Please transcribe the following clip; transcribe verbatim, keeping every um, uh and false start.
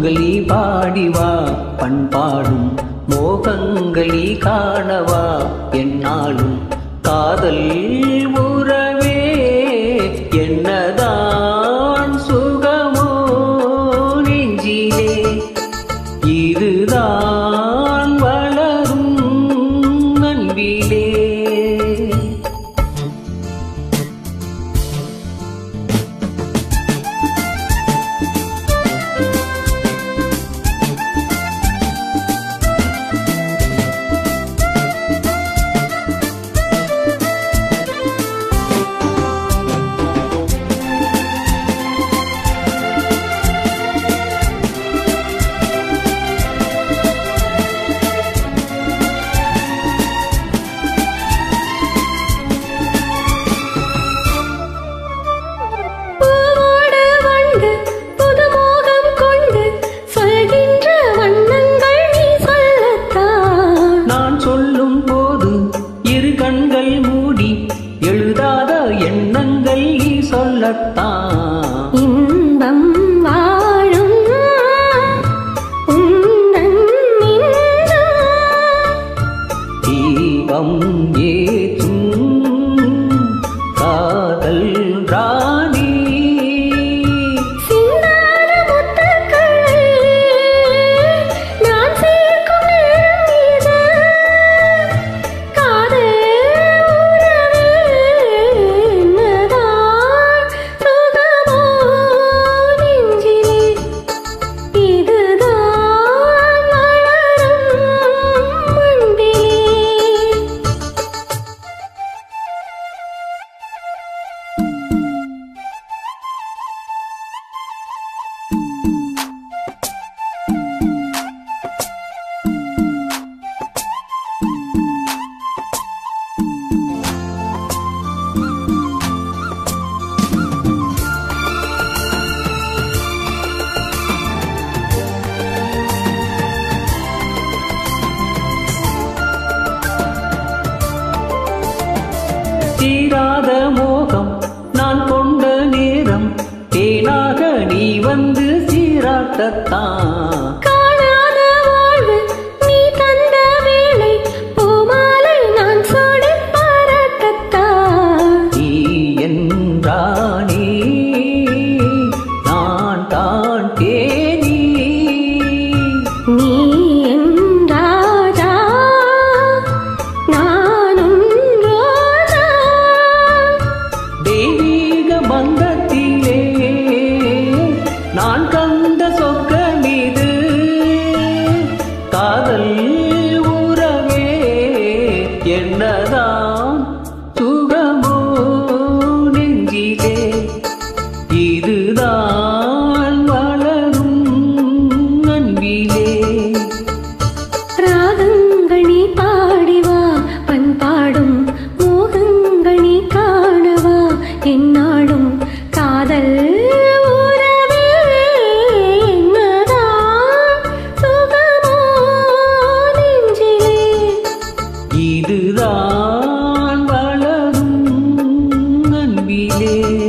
ராகங்களி பாடிவா பண்பாடும் மோகங்களி காணவா என்னாலும் காதல் உறவே என்னதான் சுகமோ நெஞ்சிலே இதுதான் வளரும் அன்பிலே. கண்கள் மூடி எழுதாத எண்ணங்கள் சொல்லத்தான் இன்பம் வாழும் உந்தன் தீபம் ஏற்றும் காதல் ராணி சிந்தாத முத்துக்களை நான் சேர்க்கும் இது காதல் தீராத மோகம் நான் கொண்ட நேரம் தேனாக நீ வந்து சீராட்டத்தான் காணாத வாழ்வு நீ தந்த வேளை பூமாலை நான் சூடி பாராட்டத்தான் நீ என்றானே நான் தான் தேனி நீ என்றாஜா நானும் ரோஜா தெய்வீக பந்தத்திலே நான் கண்ட சொர்க்கமிது காதல் உறவே என்னதான் சுகமோ நெஞ்சிலே இதுதான் வளரும் அன்பிலே. ராகங்கள் நீ பாடிவா பண்பாடும் மோகங்கள் நீ காணவா என்னாலும் காதல் உறவே என்னதான் சுகமோ நெஞ்சிலே இதுதான் வளரும் அன்பிலே.